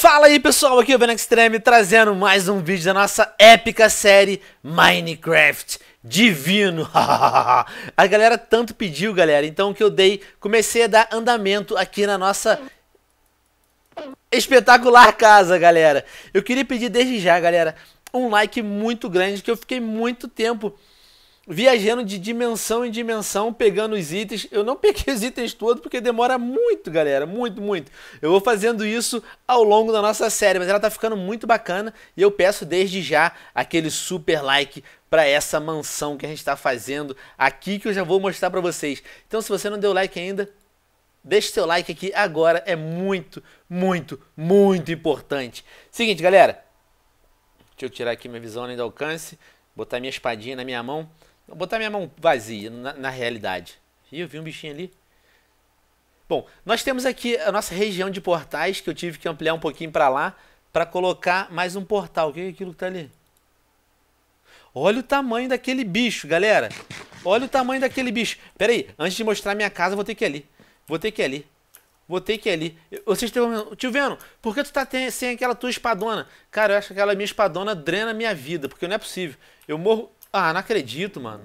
Fala aí pessoal, aqui é o Venom Extreme trazendo mais um vídeo da nossa épica série Minecraft Divino. A galera tanto pediu, galera, então que eu comecei a dar andamento aqui na nossa espetacular casa, galera. Eu queria pedir desde já, galera, um like muito grande, que eu fiquei muito tempo viajando de dimensão em dimensão, pegando os itens. Eu não peguei os itens todos porque demora muito, galera, muito. Eu vou fazendo isso ao longo da nossa série, mas ela tá ficando muito bacana e eu peço desde já aquele super like para essa mansão que a gente tá fazendo aqui, que eu já vou mostrar para vocês. Então, se você não deu like ainda, deixe seu like aqui agora, é muito importante. Seguinte, galera, deixa eu tirar aqui minha visão além do alcance, botar minha espadinha na minha mão. Vou botar minha mão vazia, na realidade. Ih, eu vi um bichinho ali. Bom, nós temos aqui a nossa região de portais, que eu tive que ampliar um pouquinho para lá, para colocar mais um portal. O que é aquilo que tá ali? Olha o tamanho daquele bicho, galera. Olha o tamanho daquele bicho. Pera aí, antes de mostrar minha casa, eu vou ter que ir ali. Vou ter que ir ali. Vocês estão... Tio Venom, por que tu tá sem aquela tua espadona? Cara, eu acho que aquela minha espadona drena a minha vida, porque não é possível. Eu morro... Ah, não acredito, mano.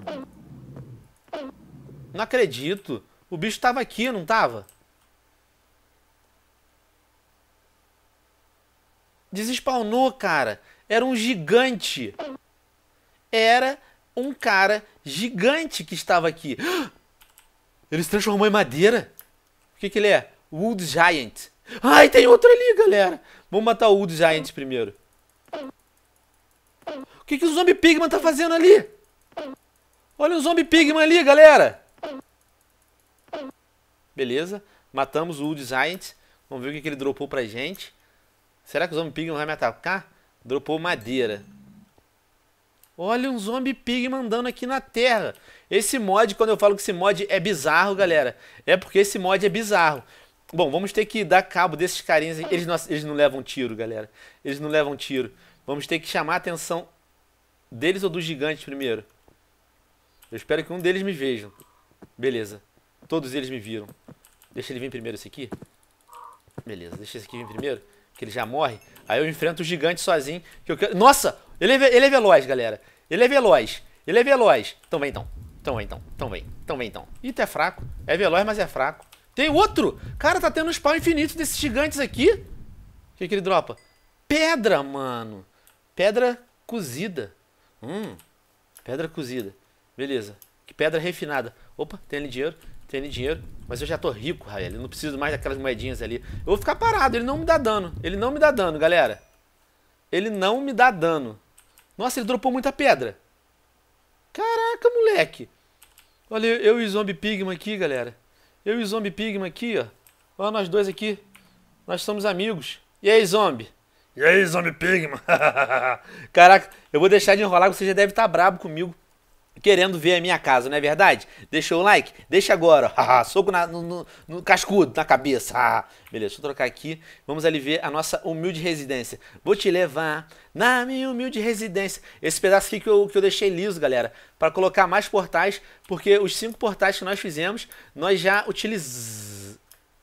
Não acredito. O bicho tava aqui, não tava? Desespawnou, cara. Era um gigante. Era um cara gigante que estava aqui. Ele se transformou em madeira? O que ele é? Wood Giant. Ai, tem outro ali, galera. Vamos matar o Wood Giant primeiro. O que o Zombie Pigman tá fazendo ali? Olha o Zombie Pigman ali, galera. Beleza. Matamos o Wood Giant. Vamos ver o que ele dropou pra gente. Será que o Zombie Pigman vai me atacar? Dropou madeira. Olha um Zombie Pigman andando aqui na terra. Esse mod, quando eu falo que esse mod é bizarro, galera, é porque esse mod é bizarro. Bom, vamos ter que dar cabo desses carinhas. Eles não levam tiro, galera. Eles não levam tiro. Vamos ter que chamar a atenção deles ou dos gigantes primeiro. Eu espero que um deles me vejam. Beleza. Todos eles me viram. Deixa ele vir primeiro, esse aqui. Beleza, deixa esse aqui vir primeiro, que ele já morre. Aí eu enfrento o gigante sozinho. Que eu quero... Nossa! Ele é veloz, galera. Ele é veloz. Então vem então. Então vem então. Ih, tu é fraco. É veloz, mas é fraco. Tem outro! Cara, tá tendo um spawn infinito desses gigantes aqui. O que ele dropa? Pedra, mano. Pedra cozida. Pedra cozida. Beleza. Que pedra refinada. Opa, tem ali dinheiro. Mas eu já tô rico, Rael. Eu não preciso mais daquelas moedinhas ali. Eu vou ficar parado. Ele não me dá dano. Galera. Ele não me dá dano. Nossa, ele dropou muita pedra. Caraca, moleque. Olha, eu e o Zombie Pigman aqui, galera. Eu e o Zombie Pigman aqui, ó. Olha nós dois aqui. Nós somos amigos. E aí, Zombie? E aí, Zombie Pigman? Caraca, eu vou deixar de enrolar, você já deve estar brabo comigo, querendo ver a minha casa, não é verdade? Deixou o like? Deixa agora. Soco no cascudo, na cabeça. Beleza, deixa eu trocar aqui. Vamos ali ver a nossa humilde residência. Vou te levar na minha humilde residência. Esse pedaço aqui que eu deixei liso, galera, para colocar mais portais, porque os 5 portais que nós fizemos, nós já utilizamos.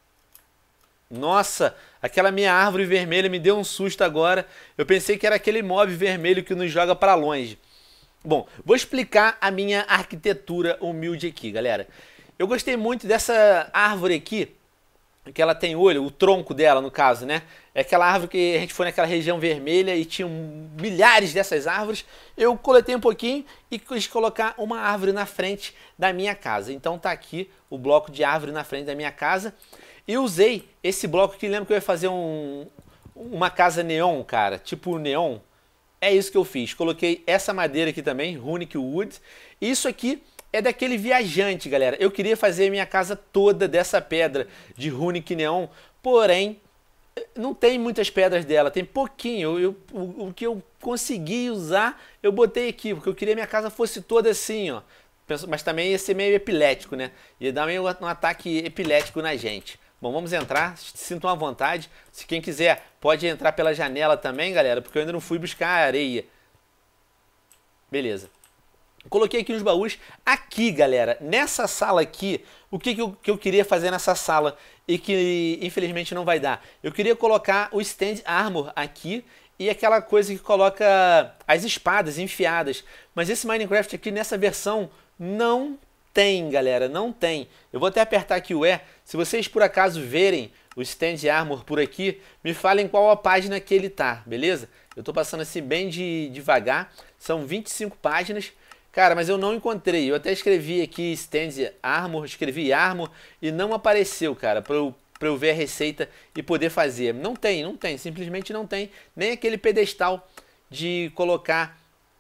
Nossa, aquela minha árvore vermelha me deu um susto agora. Eu pensei que era aquele mob vermelho que nos joga para longe. Bom, vou explicar a minha arquitetura humilde aqui, galera. Eu gostei muito dessa árvore aqui, que ela tem olho, o tronco dela, no caso, né? É aquela árvore que a gente foi naquela região vermelha e tinha milhares dessas árvores. Eu coletei um pouquinho e quis colocar uma árvore na frente da minha casa. Então tá aqui o bloco de árvore na frente da minha casa. E usei esse bloco que lembra que eu ia fazer uma casa neon, cara, tipo neon. É isso que eu fiz. Coloquei essa madeira aqui também, Runic Wood. Isso aqui é daquele viajante, galera. Eu queria fazer a minha casa toda dessa pedra de Runic Neon, porém, não tem muitas pedras dela, tem pouquinho. O que eu consegui usar, eu botei aqui, porque eu queria que minha casa fosse toda assim, ó. Mas também ia ser meio epilético, né? Ia dar meio um ataque epilético na gente. Bom, vamos entrar, sintam à vontade. Se quem quiser pode entrar pela janela também, galera, porque eu ainda não fui buscar areia. Beleza. Coloquei aqui nos baús. Aqui, galera, nessa sala aqui, o que eu queria fazer nessa sala e que infelizmente não vai dar? Eu queria colocar o Stand Armor aqui e aquela coisa que coloca as espadas enfiadas. Mas esse Minecraft aqui nessa versão não tem, galera, não tem. Eu vou até apertar aqui o E. Se vocês por acaso verem o Stand Armor por aqui, me falem qual a página que ele tá, beleza? Eu tô passando assim bem devagar. São 25 páginas. Cara, mas eu não encontrei. Eu até escrevi aqui Stand Armor, escrevi Armor e não apareceu, cara, pra eu ver a receita e poder fazer. Não tem, simplesmente não tem. Nem aquele pedestal de colocar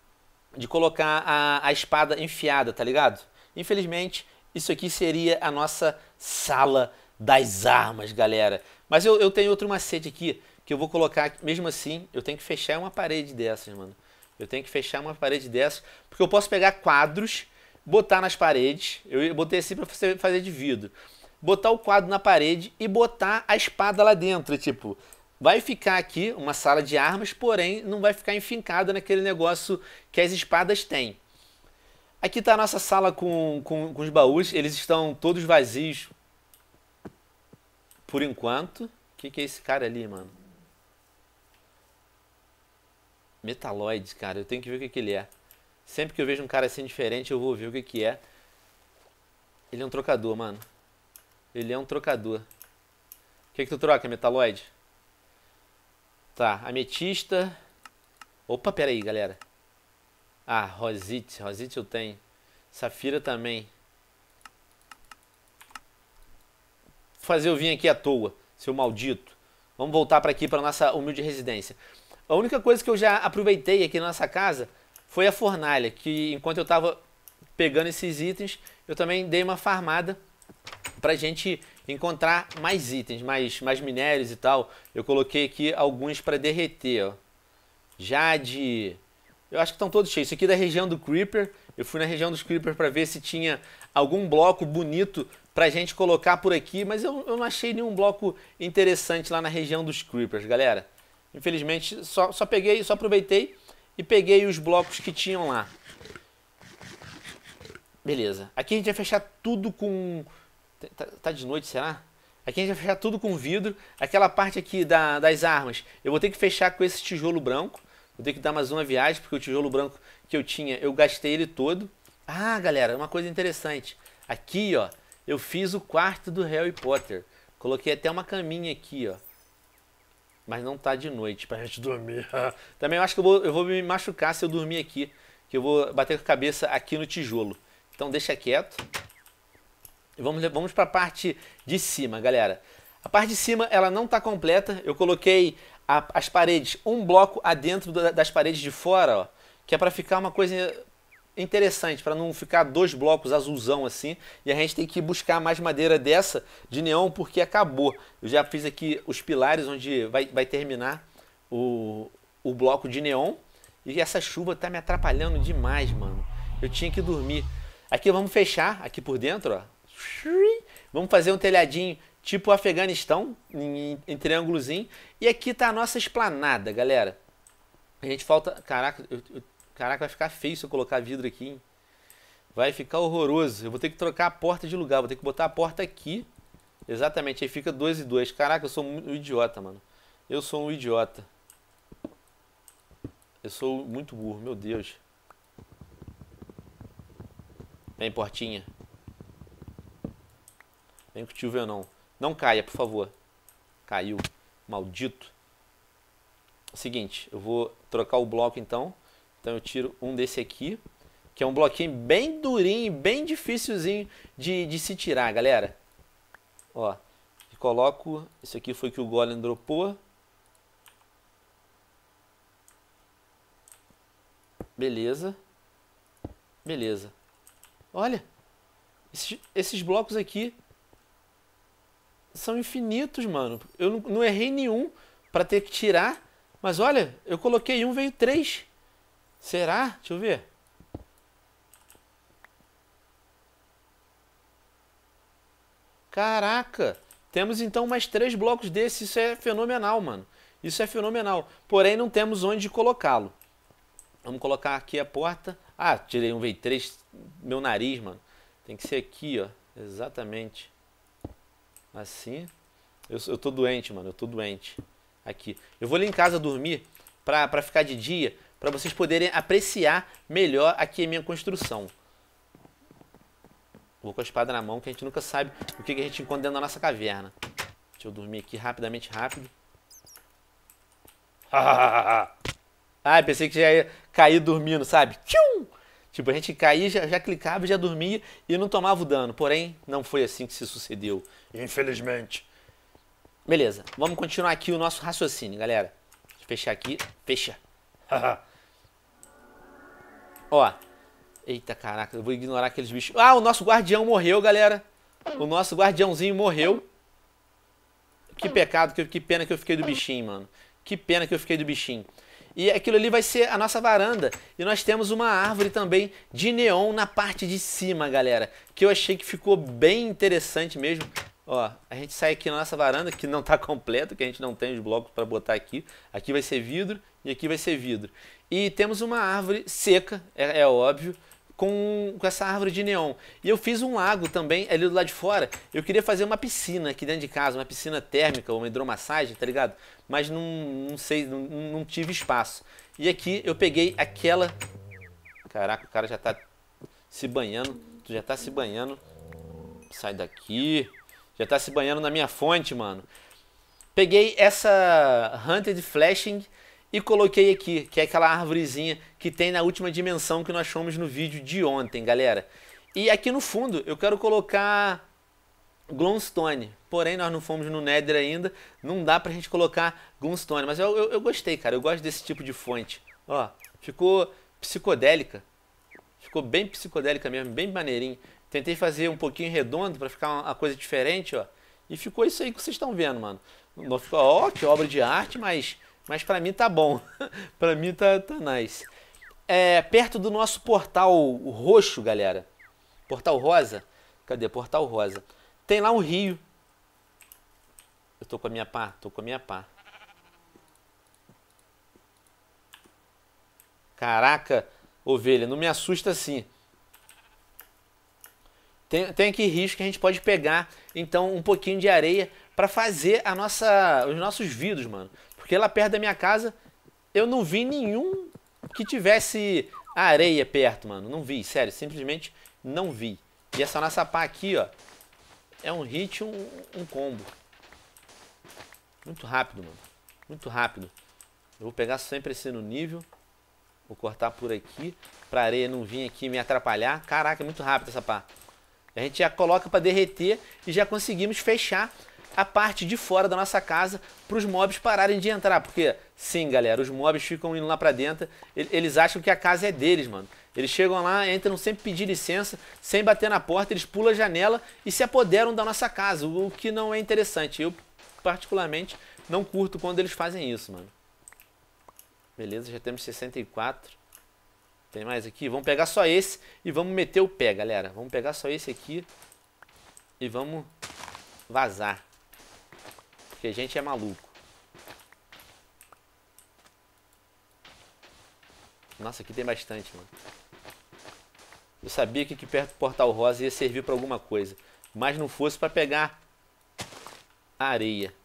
a espada enfiada, tá ligado? Infelizmente, isso aqui seria a nossa sala das armas, galera. Mas eu tenho outro macete aqui que eu vou colocar, mesmo assim, eu tenho que fechar uma parede dessas, mano. Eu tenho que fechar uma parede dessas, porque eu posso pegar quadros, botar nas paredes. Eu botei assim para fazer de vidro. Botar o quadro na parede e botar a espada lá dentro. Tipo, vai ficar aqui uma sala de armas, porém não vai ficar enfincada naquele negócio que as espadas têm. Aqui está a nossa sala com os baús. Eles estão todos vazios por enquanto. O que é esse cara ali, mano? Metaloid, cara, eu tenho que ver o que ele é. Sempre que eu vejo um cara assim diferente, eu vou ver o que é. Ele é um trocador, mano. Ele é um trocador. O que tu troca, Metaloid? Tá, ametista. Opa, pera aí, galera. Ah, Rosite. Rosite eu tenho. Safira também. Vou fazer eu vir aqui à toa, seu maldito. Vamos voltar para aqui, para nossa humilde residência. A única coisa que eu já aproveitei aqui na nossa casa foi a fornalha, que enquanto eu estava pegando esses itens, eu também dei uma farmada pra gente encontrar mais itens, mais minérios e tal. Eu coloquei aqui alguns para derreter, ó. Jade. Eu acho que estão todos cheios. Isso aqui é da região do Creeper. Eu fui na região dos Creeper para ver se tinha algum bloco bonito pra gente colocar por aqui, mas eu não achei nenhum bloco interessante lá na região dos Creepers, galera. Infelizmente, só aproveitei e peguei os blocos que tinham lá. Beleza. Aqui a gente vai fechar tudo com... Tá de noite, será? Aqui a gente vai fechar tudo com vidro. Aquela parte aqui das armas, eu vou ter que fechar com esse tijolo branco. Vou ter que dar mais uma viagem, porque o tijolo branco que eu tinha, eu gastei ele todo. Ah, galera, uma coisa interessante. Aqui, ó, eu fiz o quarto do Harry Potter. Coloquei até uma caminha aqui, ó. Mas não tá de noite pra gente dormir. Também eu acho que eu vou me machucar se eu dormir aqui. Que eu vou bater com a cabeça aqui no tijolo. Então deixa quieto. E vamos pra parte de cima, galera. A parte de cima, ela não tá completa. Eu coloquei as paredes, um bloco adentro das paredes de fora, ó. Que é pra ficar uma coisa interessante, para não ficar dois blocos azulzão assim, e a gente tem que buscar mais madeira dessa de neon porque acabou. Eu já fiz aqui os pilares onde vai terminar o bloco de neon, e essa chuva tá me atrapalhando demais, mano. Eu tinha que dormir. Aqui vamos fechar, aqui por dentro, ó. Vamos fazer um telhadinho tipo Afeganistão, em triângulozinho, e aqui tá a nossa esplanada, galera. A gente falta... Caraca, Caraca, vai ficar feio se eu colocar vidro aqui, hein? Vai ficar horroroso. Eu vou ter que trocar a porta de lugar. Vou ter que botar a porta aqui. Exatamente, aí fica 2 e 2. Caraca, eu sou um idiota, mano. Eu sou um idiota. Eu sou muito burro, meu Deus. Vem, portinha. Vem com o tio Venom. Não caia, por favor. Caiu. Maldito. Seguinte, eu vou trocar o bloco então. Então eu tiro um desse aqui, que é um bloquinho bem durinho, bem dificilzinho de se tirar, galera. Ó, e coloco... Isso aqui foi que o Golem dropou. Beleza. Beleza. Olha, esses blocos aqui são infinitos, mano. Eu não errei nenhum para ter que tirar, mas olha, eu coloquei um, veio 3. Será? Deixa eu ver. Caraca! Temos então mais 3 blocos desses. Isso é fenomenal, mano. Isso é fenomenal. Porém, não temos onde colocá-lo. Vamos colocar aqui a porta. Ah, tirei um V3, meu nariz, mano. Tem que ser aqui, ó. Exatamente. Assim. Eu tô doente, mano. Eu tô doente. Aqui. Eu vou ali em casa dormir pra ficar de dia, pra vocês poderem apreciar melhor aqui a minha construção. Vou com a espada na mão, que a gente nunca sabe o que a gente encontra dentro da nossa caverna. Deixa eu dormir aqui rapidamente, rápido. Ah, pensei que já ia cair dormindo, sabe? Tchum! Tipo, a gente caía, já clicava, já dormia e não tomava o dano. Porém, não foi assim que se sucedeu. Infelizmente. Beleza, vamos continuar aqui o nosso raciocínio, galera. Deixa eu fechar aqui. Fecha. Ó. Eita, caraca, eu vou ignorar aqueles bichos. Ah, o nosso guardião morreu, galera. O nosso guardiãozinho morreu. Que pecado, que pena que eu fiquei do bichinho, mano. Que pena que eu fiquei do bichinho. E aquilo ali vai ser a nossa varanda. E nós temos uma árvore também de neon na parte de cima, galera. Que eu achei que ficou bem interessante mesmo. Ó, a gente sai aqui na nossa varanda, que não tá completa, que a gente não tem os blocos para botar aqui. Aqui vai ser vidro e aqui vai ser vidro. E temos uma árvore seca, é óbvio, com essa árvore de neon. E eu fiz um lago também ali do lado de fora. Eu queria fazer uma piscina aqui dentro de casa, uma piscina térmica, uma hidromassagem, tá ligado? Mas não sei, não tive espaço. E aqui eu peguei aquela... Caraca, o cara já tá se banhando. Tu já tá se banhando. Sai daqui. Já tá se banhando na minha fonte, mano. Peguei essa Hunted Flashing e coloquei aqui, que é aquela árvorezinha que tem na última dimensão que nós fomos no vídeo de ontem, galera. E aqui no fundo eu quero colocar Glowstone, porém nós não fomos no Nether ainda, não dá pra gente colocar Glowstone, mas eu gostei, cara, eu gosto desse tipo de fonte. Ó, ficou psicodélica, ficou bem psicodélica mesmo, bem maneirinho. Tentei fazer um pouquinho redondo pra ficar uma coisa diferente, ó, e ficou isso aí que vocês estão vendo, mano. Não ficou, ó, que obra de arte, mas pra mim tá bom. Pra mim tá nice. É, perto do nosso portal roxo, galera. Portal rosa. Cadê? Portal rosa. Tem lá um rio. Eu tô com a minha pá? Tô com a minha pá. Caraca, ovelha, não me assusta assim. Tem aqui rios que a gente pode pegar, então, um pouquinho de areia pra fazer os nossos vidros, mano. Porque lá perto da minha casa, eu não vi nenhum que tivesse areia perto, mano. Não vi, sério, simplesmente não vi. E essa nossa pá aqui, ó, é um hit, um combo. Muito rápido, mano. Muito rápido. Eu vou pegar sempre esse no nível. Vou cortar por aqui, pra areia não vir aqui me atrapalhar. Caraca, é muito rápido essa pá. A gente já coloca para derreter e já conseguimos fechar a parte de fora da nossa casa para os mobs pararem de entrar. Porque, sim, galera, os mobs ficam indo lá para dentro, eles acham que a casa é deles, mano. Eles chegam lá, entram sem pedir licença, sem bater na porta, eles pulam a janela e se apoderam da nossa casa, o que não é interessante. Eu, particularmente, não curto quando eles fazem isso, mano. Beleza, já temos 64. Tem mais aqui? Vamos pegar só esse e vamos meter o pé, galera. Vamos pegar só esse aqui e vamos vazar. Porque a gente é maluco. Nossa, aqui tem bastante, mano. Eu sabia que aqui perto do Portal Rosa ia servir para alguma coisa. Mas não fosse para pegar a areia.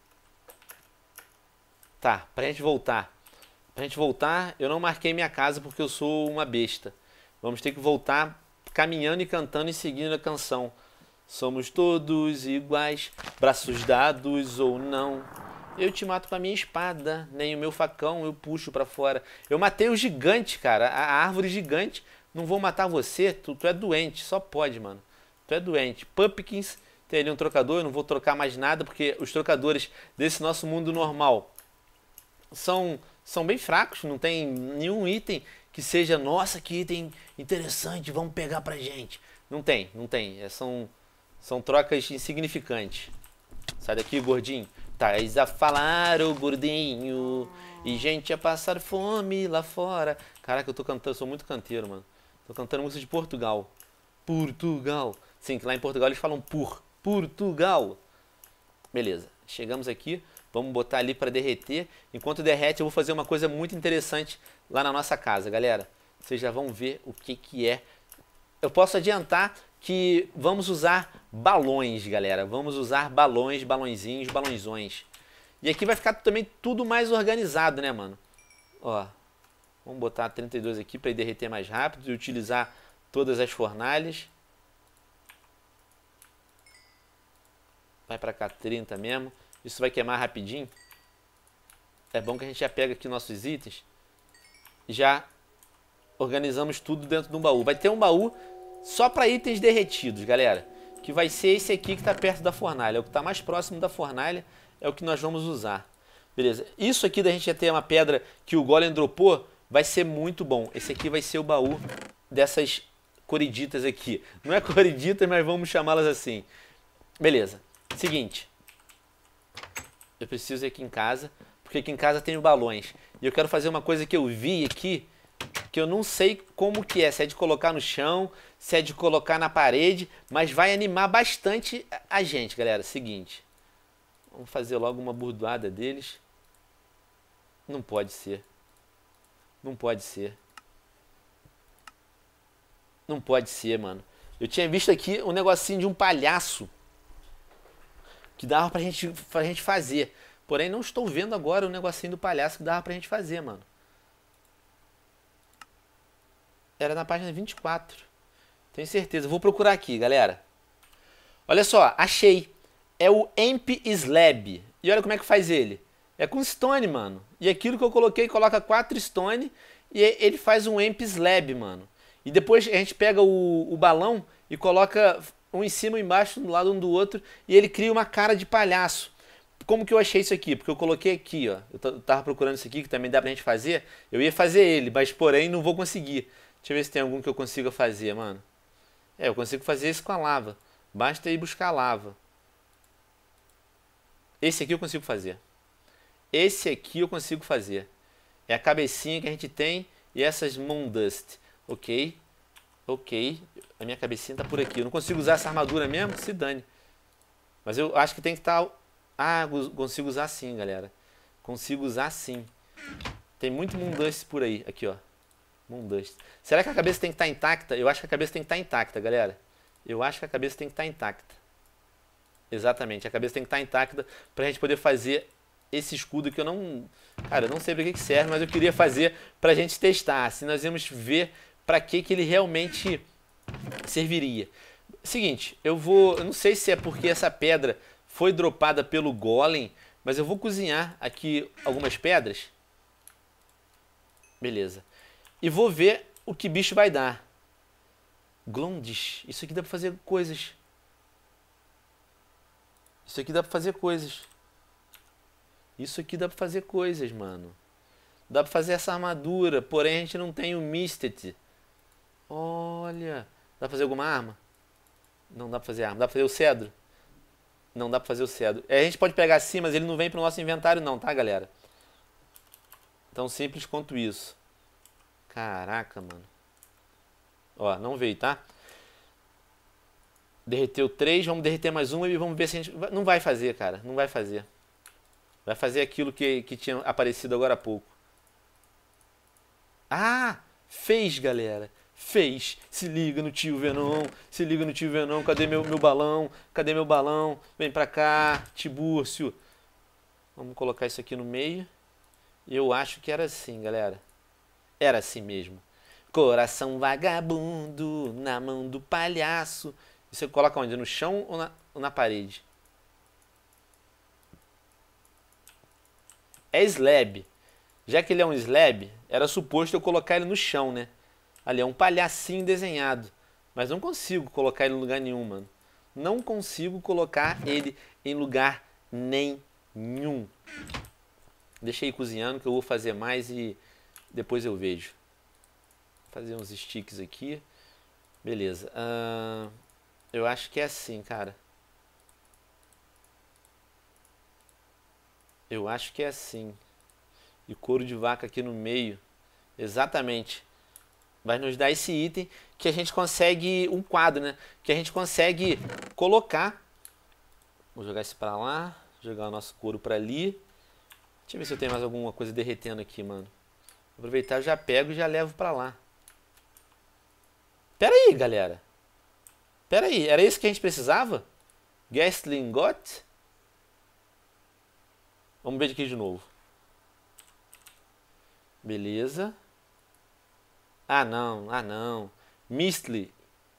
Tá, pra gente voltar. Pra gente voltar, eu não marquei minha casa porque eu sou uma besta. Vamos ter que voltar caminhando e cantando e seguindo a canção. Somos todos iguais, braços dados ou não. Eu te mato com a minha espada, nem o meu facão eu puxo pra fora. Eu matei o gigante, cara, a árvore gigante. Não vou matar você, tu é doente, só pode, mano. Tu é doente. Pumpkins, tem ali um trocador, eu não vou trocar mais nada porque os trocadores desse nosso mundo normal são bem fracos, não tem nenhum item que seja, nossa, que item interessante, vamos pegar pra gente. Não tem. São trocas insignificantes. Sai daqui, gordinho. Tais a falar, ô gordinho, e gente a passar fome lá fora. Caraca, eu tô cantando, eu sou muito canteiro, mano. Tô cantando música de Portugal. Portugal. Sim, que lá em Portugal eles falam Portugal. Beleza, chegamos aqui. Vamos botar ali para derreter. Enquanto derrete, eu vou fazer uma coisa muito interessante lá na nossa casa, galera. Vocês já vão ver o que que é. Eu posso adiantar que vamos usar balões, galera. Vamos usar balões, balõezinhos, balõezões. E aqui vai ficar também tudo mais organizado, né, mano? Ó, vamos botar 32 aqui para ele derreter mais rápido e utilizar todas as fornalhas. Vai para cá 30 mesmo. Isso vai queimar rapidinho. É bom que a gente já pega aqui nossos itens. Já organizamos tudo dentro de um baú. Vai ter um baú só para itens derretidos, galera. Que vai ser esse aqui que está perto da fornalha. É o que está mais próximo da fornalha. É o que nós vamos usar. Beleza. Isso aqui da gente já ter uma pedra que o Golem dropou vai ser muito bom. Esse aqui vai ser o baú dessas coriditas aqui. Não é coriditas, mas vamos chamá-las assim. Beleza. Seguinte. Eu preciso ir aqui em casa, porque aqui em casa tem balões. E eu quero fazer uma coisa que eu vi aqui, que eu não sei como que é. Se é de colocar no chão, se é de colocar na parede, mas vai animar bastante a gente, galera. Seguinte. Vamos fazer logo uma burdoada deles. Não pode ser. Não pode ser. Não pode ser, mano. Eu tinha visto aqui um negocinho de um palhaço que dava pra gente fazer. Porém, não estou vendo agora o negocinho do palhaço que dava pra gente fazer, mano. Era na página 24. Tenho certeza. Vou procurar aqui, galera. Olha só, achei. É o Amp Slab. E olha como é que faz ele. É com stone, mano. E aquilo que eu coloquei, coloca 4 stone e ele faz um Amp Slab, mano. E depois a gente pega o balão e coloca um em cima e embaixo, do lado um do outro, e ele cria uma cara de palhaço. Como que eu achei isso aqui? Porque eu coloquei aqui, ó. Eu tava procurando isso aqui, que também dá pra gente fazer. Eu ia fazer ele, mas porém não vou conseguir. Deixa eu ver se tem algum que eu consiga fazer, mano. É, eu consigo fazer isso com a lava. Basta ir buscar lava. Esse aqui eu consigo fazer. Esse aqui eu consigo fazer. É a cabecinha que a gente tem e essas Moon Dust. Ok. Ok. A minha cabecinha tá por aqui. Eu não consigo usar essa armadura mesmo? Se dane. Mas eu acho que tem que estar... Ah, consigo usar sim, galera. Consigo usar sim. Tem muito Moon Dust por aí. Aqui, ó. Moon Dust. Será que a cabeça tem que estar intacta? Eu acho que a cabeça tem que estar intacta, galera. Eu acho que a cabeça tem que estar intacta. Exatamente. A cabeça tem que estar intacta pra gente poder fazer esse escudo que eu não... Cara, eu não sei pra que serve, mas eu queria fazer pra gente testar. Assim nós vamos ver pra que ele realmente serviria. Seguinte, eu não sei se é porque essa pedra foi dropada pelo Golem, mas eu vou cozinhar aqui algumas pedras. Beleza. E vou ver o que bicho vai dar. Glondish. Isso aqui dá pra fazer coisas. Isso aqui dá pra fazer coisas. Isso aqui dá pra fazer coisas, mano. Dá pra fazer essa armadura, porém a gente não tem o Mistet. Olha. Dá pra fazer alguma arma? Não dá pra fazer arma. Dá pra fazer o cedro? Não dá pra fazer o cedro. A gente pode pegar assim, mas ele não vem pro nosso inventário não, tá, galera? Tão simples quanto isso. Caraca, mano. Ó, não veio, tá? Derreteu 3, vamos derreter mais uma e vamos ver se a gente... Não vai fazer, cara. Não vai fazer. Vai fazer aquilo que tinha aparecido agora há pouco. Ah! Fez, galera. Fez. Se liga no tio Venom. Se liga no tio Venom. Cadê meu balão? Cadê meu balão? Vem pra cá, Tibúrcio. Vamos colocar isso aqui no meio. Eu acho que era assim, galera. Era assim mesmo. Coração vagabundo na mão do palhaço. E você coloca onde? No chão ou na parede? É slab. Já que ele é um slab, era suposto eu colocar ele no chão, né? Ali é um palhacinho desenhado. Mas não consigo colocar ele em lugar nenhum, mano. Não consigo colocar ele em lugar nenhum. Deixa aí cozinhando que eu vou fazer mais e depois eu vejo. Vou fazer uns sticks aqui. Beleza. Eu acho que é assim, cara. Eu acho que é assim. E couro de vaca aqui no meio. Exatamente. Vai nos dar esse item que a gente consegue... Um quadro, né? Que a gente consegue colocar. Vou jogar esse pra lá. Jogar o nosso couro pra ali. Deixa eu ver se eu tenho mais alguma coisa derretendo aqui, mano. Vou aproveitar, eu já pego e já levo pra lá. Pera aí, galera. Pera aí, era isso que a gente precisava? Gastlingot? Vamos ver aqui de novo. Beleza. Ah, não, ah, não. Miste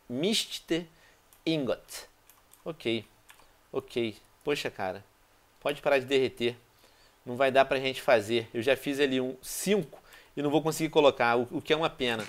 Ingot. Ok, ok. Poxa, cara. Pode parar de derreter. Não vai dar pra gente fazer. Eu já fiz ali um 5 e não vou conseguir colocar, o que é uma pena.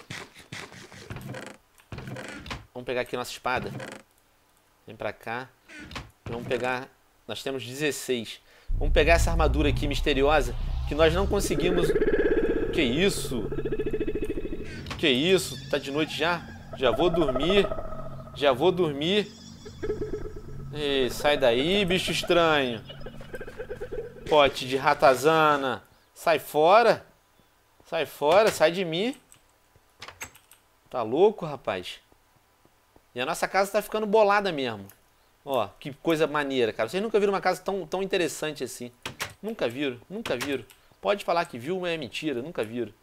Vamos pegar aqui nossa espada. Vem pra cá. Vamos pegar... Nós temos 16. Vamos pegar essa armadura aqui misteriosa que nós não conseguimos... Que isso? Que isso? Tá de noite já? Já vou dormir. Já vou dormir. Ei, sai daí, bicho estranho. Pote de ratazana. Sai fora. Sai fora, sai de mim. Tá louco, rapaz? E a nossa casa tá ficando bolada mesmo. Ó, que coisa maneira, cara. Vocês nunca viram uma casa tão interessante assim. Nunca viram, nunca viram. Pode falar que viu, mas é mentira, nunca viram.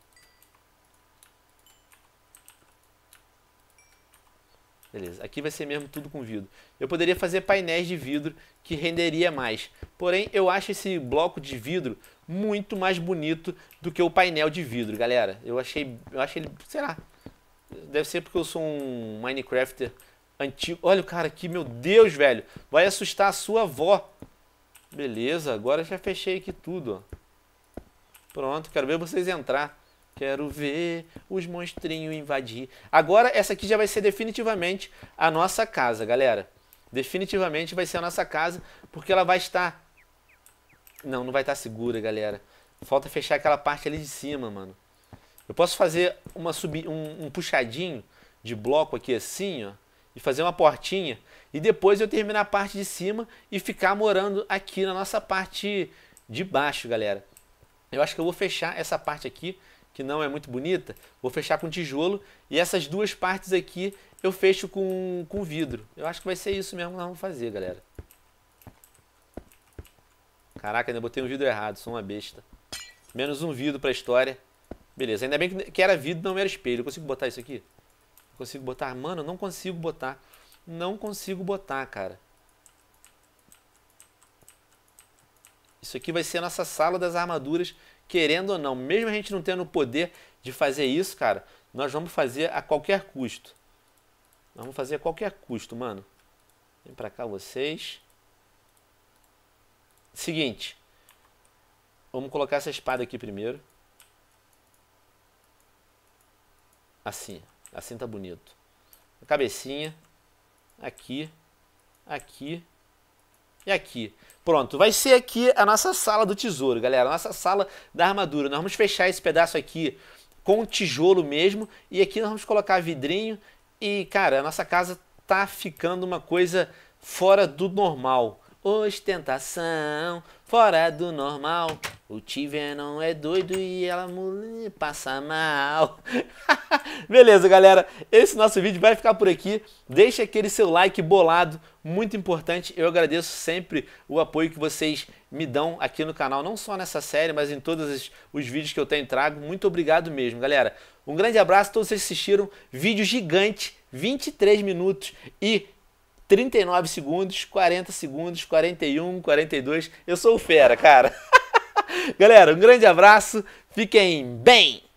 Beleza, aqui vai ser mesmo tudo com vidro. Eu poderia fazer painéis de vidro que renderia mais. Porém, eu acho esse bloco de vidro muito mais bonito do que o painel de vidro, galera. Eu achei ele, sei lá, deve ser porque eu sou um Minecrafter antigo. Olha o cara aqui, meu Deus, velho. Vai assustar a sua avó. Beleza, agora já fechei aqui tudo, ó. Pronto, quero ver vocês entrar. Quero ver os monstrinhos invadir. Agora essa aqui já vai ser definitivamente a nossa casa, galera. Definitivamente vai ser a nossa casa, porque ela vai estar... Não, não vai estar segura, galera. Falta fechar aquela parte ali de cima, mano. Eu posso fazer um puxadinho de bloco aqui assim, ó. E fazer uma portinha. E depois eu terminar a parte de cima e ficar morando aqui na nossa parte de baixo, galera. Eu acho que eu vou fechar essa parte aqui, que não é muito bonita. Vou fechar com tijolo. E essas duas partes aqui eu fecho com vidro. Eu acho que vai ser isso mesmo que nós vamos fazer, galera. Caraca, ainda botei um vidro errado, sou uma besta. Menos um vidro pra história. Beleza, ainda bem que era vidro, não era espelho. Eu consigo botar isso aqui? Consigo botar? Mano, eu não consigo botar. Não consigo botar, cara. Isso aqui vai ser a nossa sala das armaduras, querendo ou não. Mesmo a gente não tendo o poder de fazer isso, cara, nós vamos fazer a qualquer custo. Nós vamos fazer a qualquer custo, mano. Vem pra cá vocês. Seguinte. Vamos colocar essa espada aqui primeiro. Assim. Assim tá bonito. A cabecinha. Aqui. Aqui. E aqui. Pronto. Vai ser aqui a nossa sala do tesouro, galera. A nossa sala da armadura. Nós vamos fechar esse pedaço aqui com tijolo mesmo. E aqui nós vamos colocar vidrinho. E, cara, a nossa casa tá ficando uma coisa fora do normal. Ostentação, fora do normal. O Tiver não é doido e ela passa mal. Beleza, galera. Esse nosso vídeo vai ficar por aqui. Deixa aquele seu like bolado, muito importante. Eu agradeço sempre o apoio que vocês me dão aqui no canal. Não só nessa série, mas em todos os vídeos que eu tenho trago. Muito obrigado mesmo, galera. Um grande abraço a todos vocês que assistiram. Vídeo gigante, 23 minutos e 39 segundos, 40 segundos, 41, 42. Eu sou o fera, cara. Galera, um grande abraço. Fiquem bem!